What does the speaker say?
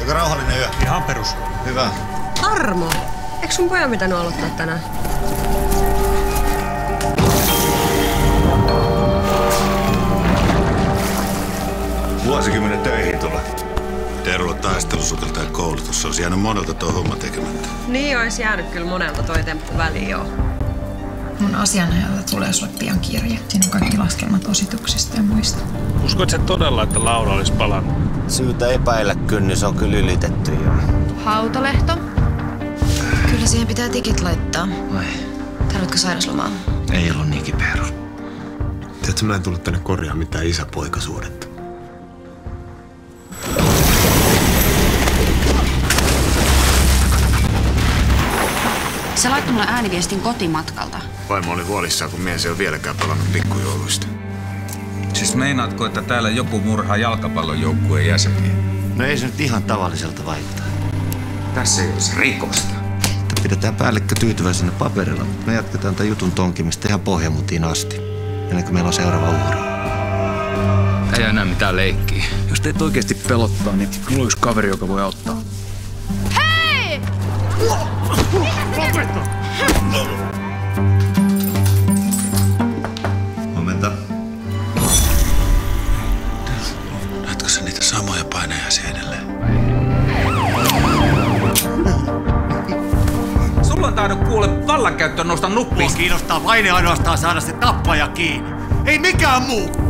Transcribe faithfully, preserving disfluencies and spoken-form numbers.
Aika rauhallinen yö. Ihan perus. Hyvä. Armo, eikö sun pojan pitänyt aloittaa tänään? Vuosikymmenen töihin tulla. Tervo taistelusotilta ja koulutus. Se olisi jäänyt monelta tuo homma tekemättä. Niin, olisi jäänyt kyllä monelta toi temppu väliin, joo. Mun asianajalta tulee sulle pian kirje. Siinä on kaikki laskelmat osituksista ja muista. Uskotko sä todella, että Laura olisi palannut? Syytä epäillä kynnys on kyllä ylitetty jo. Hautalehto. Kyllä siihen pitää tikit laittaa. Vai? Tarvitko sairaslomaa? Ei ollut niin kipeä. Tiedätkö, mä en tullut tänne korjaamaan mitään isä-poikasuudetta. Se laittoi mulle ääniviestin kotimatkalta. Vaimo oli huolissaan, kun mies ei ole vieläkään palannut pikkujouluista. Siis meinaatko, että täällä joku murhaa jalkapallojoukkueen jäseniä? No ei se nyt ihan tavalliselta vaikuttaa. Tässä ei olisi rikosta. Pidetään päällikkö tyytyväisenä paperilla. Me jatketaan tämän jutun tonkimista ihan Pohjamutiin asti. Ennen kuin meillä on seuraava uhri. Ei enää mitään leikkiä. Jos teet oikeasti pelottaa, niin mulla on yksi kaveri, joka voi auttaa. Hei! Huomenta. Näetkö sä niitä samoja painajaisia edelleen? Sulla on tainnut kuule vallankäyttöön nousta nuppiin. Mua kiinnostaa vain ja ainoastaan saada se tappaja kiinni. Ei mikään muu.